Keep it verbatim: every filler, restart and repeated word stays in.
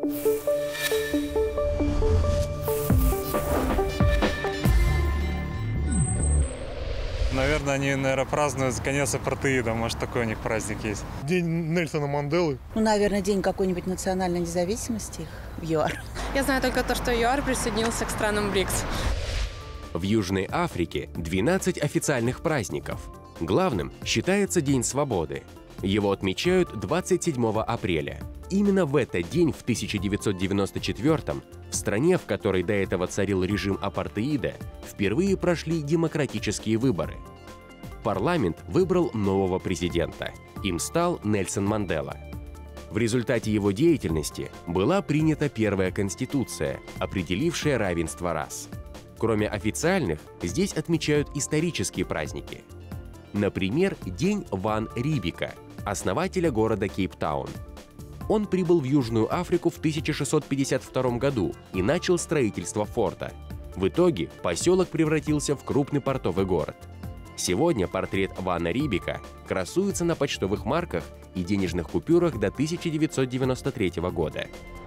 Наверное, они, наверное, празднуют конец апартеида. Может, такой у них праздник есть. День Нельсона Манделы. Ну, наверное, день какой-нибудь национальной независимости их в ЮАР. Я знаю только то, что ЮАР присоединился к странам БРИКС. В Южной Африке двенадцать официальных праздников. Главным считается День свободы. Его отмечают двадцать седьмого апреля. Именно в этот день, в тысяча девятьсот девяносто четвёртом, в стране, в которой до этого царил режим апартеида, впервые прошли демократические выборы. Парламент выбрал нового президента. Им стал Нельсон Мандела. В результате его деятельности была принята первая конституция, определившая равенство рас. Кроме официальных, здесь отмечают исторические праздники. Например, День Ван Рибика, основателя города Кейптаун. Он прибыл в Южную Африку в тысяча шестьсот пятьдесят втором году и начал строительство форта. В итоге поселок превратился в крупный портовый город. Сегодня портрет Вана Рибика красуется на почтовых марках и денежных купюрах до тысяча девятьсот девяносто третьего года.